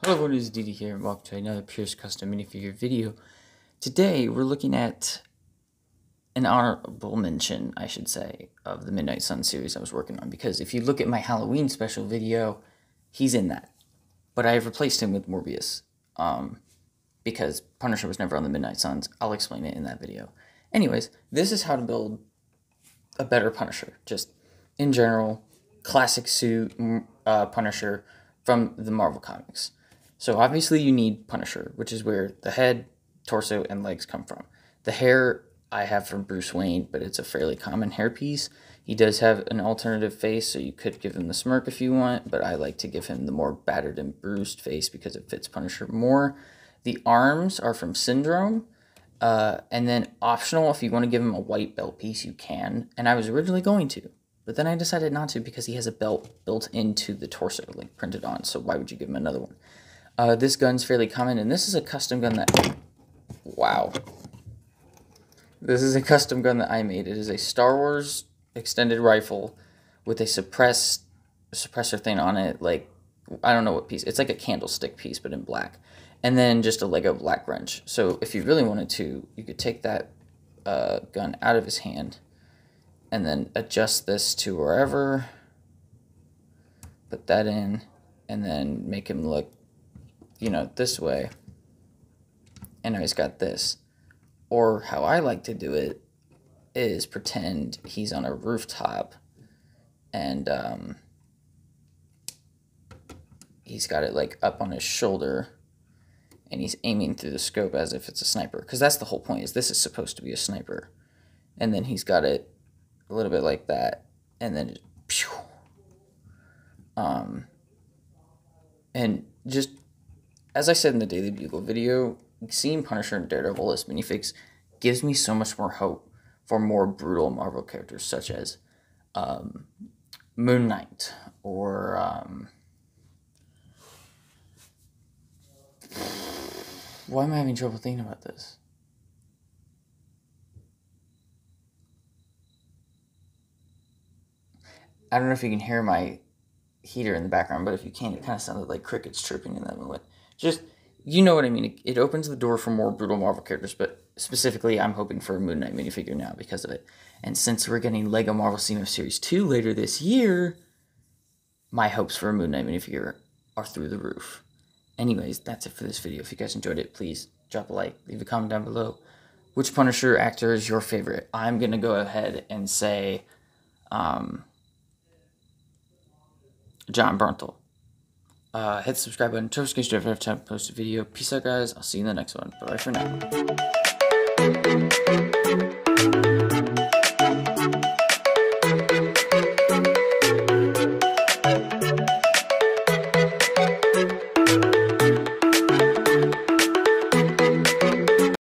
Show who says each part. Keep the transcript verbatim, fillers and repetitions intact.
Speaker 1: Hello everyone, it's Didi here, and welcome to another Pierce Custom minifigure video. Today, we're looking at an honorable mention, I should say, of the Midnight Sun series I was working on, because if you look at my Halloween special video, he's in that. But I have replaced him with Morbius, um, because Punisher was never on the Midnight Suns. I'll explain it in that video. Anyways, this is how to build a better Punisher, just in general, classic suit uh, Punisher from the Marvel Comics. So obviously you need Punisher, which is where the head, torso, and legs come from. The hair I have from Bruce Wayne, but it's a fairly common hairpiece. He does have an alternative face, so you could give him the smirk if you want, but I like to give him the more battered and bruised face because it fits Punisher more. The arms are from Syndrome, uh, and then optional, if you want to give him a white belt piece, you can, and I was originally going to, but then I decided not to because he has a belt built into the torso, like printed on, so why would you give him another one? Uh, this gun's fairly common, and this is a custom gun that... Wow. This is a custom gun that I made. It is a Star Wars extended rifle with a suppress, suppressor thing on it, like, I don't know what piece. It's like a candlestick piece, but in black. And then just a Lego black wrench. So if you really wanted to, you could take that uh, gun out of his hand and then adjust this to wherever, put that in, and then make him look, you know, this way, and now he's got this. Or how I like to do it is pretend he's on a rooftop, and um, he's got it like up on his shoulder, and he's aiming through the scope as if it's a sniper, because that's the whole point, is this is supposed to be a sniper. And then he's got it a little bit like that, and then just, um, and just, as I said in the Daily Bugle video, seeing Punisher and Daredevil as minifigs gives me so much more hope for more brutal Marvel characters, such as um, Moon Knight, or um, why am I having trouble thinking about this? I don't know if you can hear my heater in the background, but if you can, it kind of sounded like crickets chirping in that moment. Just, you know what I mean. It, it opens the door for more brutal Marvel characters, but specifically, I'm hoping for a Moon Knight minifigure now because of it. And since we're getting Lego Marvel C M F Series two later this year, my hopes for a Moon Knight minifigure are through the roof. Anyways, that's it for this video. If you guys enjoyed it, please drop a like, leave a comment down below. Which Punisher actor is your favorite? I'm going to go ahead and say um, Jon Bernthal. Uh, hit the subscribe button, turn notifications every time I post a video. Peace out, guys. I'll see you in the next one. Bye for now.